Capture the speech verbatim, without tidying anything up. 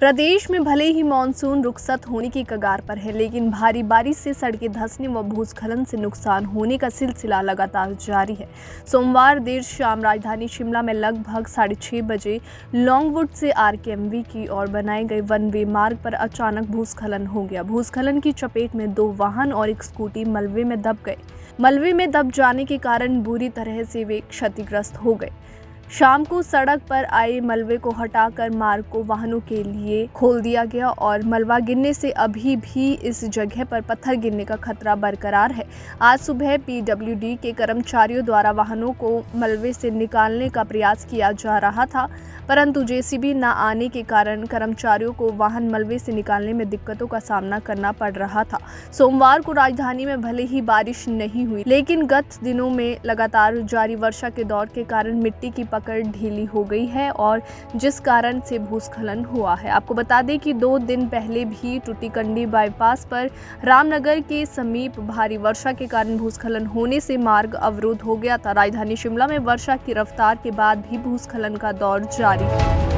प्रदेश में भले ही मानसून रुखसत होने की कगार पर है, लेकिन भारी बारिश से सड़कें धंसने व भूस्खलन से नुकसान होने का सिलसिला लगातार जारी है। सोमवार देर शाम राजधानी शिमला में लगभग साढ़े छः बजे लॉन्गवुड से आरकेएमवी की ओर बनाए गए वन वे मार्ग पर अचानक भूस्खलन हो गया। भूस्खलन की चपेट में दो वाहन और एक स्कूटी मलबे में दब गए। मलबे में दब जाने के कारण बुरी तरह से वे क्षतिग्रस्त हो गए। शाम को सड़क पर आए मलबे को हटाकर मार्ग को वाहनों के लिए खोल दिया गया और मलबा गिरने से अभी भी इस जगह पर पत्थर गिरने का खतरा बरकरार है। आज सुबह पीडब्ल्यूडी के कर्मचारियों द्वारा वाहनों को मलबे से निकालने का प्रयास किया जा रहा था, परंतु जेसीबी न आने के कारण कर्मचारियों को वाहन मलबे से निकालने में दिक्कतों का सामना करना पड़ रहा था। सोमवार को राजधानी में भले ही बारिश नहीं हुई, लेकिन गत दिनों में लगातार जारी वर्षा के दौर के कारण मिट्टी की पकड़ ढीली हो गई है और जिस कारण से भूस्खलन हुआ है। आपको बता दें कि दो दिन पहले भी टूटीकंडी बाईपास पर रामनगर के समीप भारी वर्षा के कारण भूस्खलन होने से मार्ग अवरुद्ध हो गया था। राजधानी शिमला में वर्षा की रफ्तार के बाद भी भूस्खलन का दौर जारी है।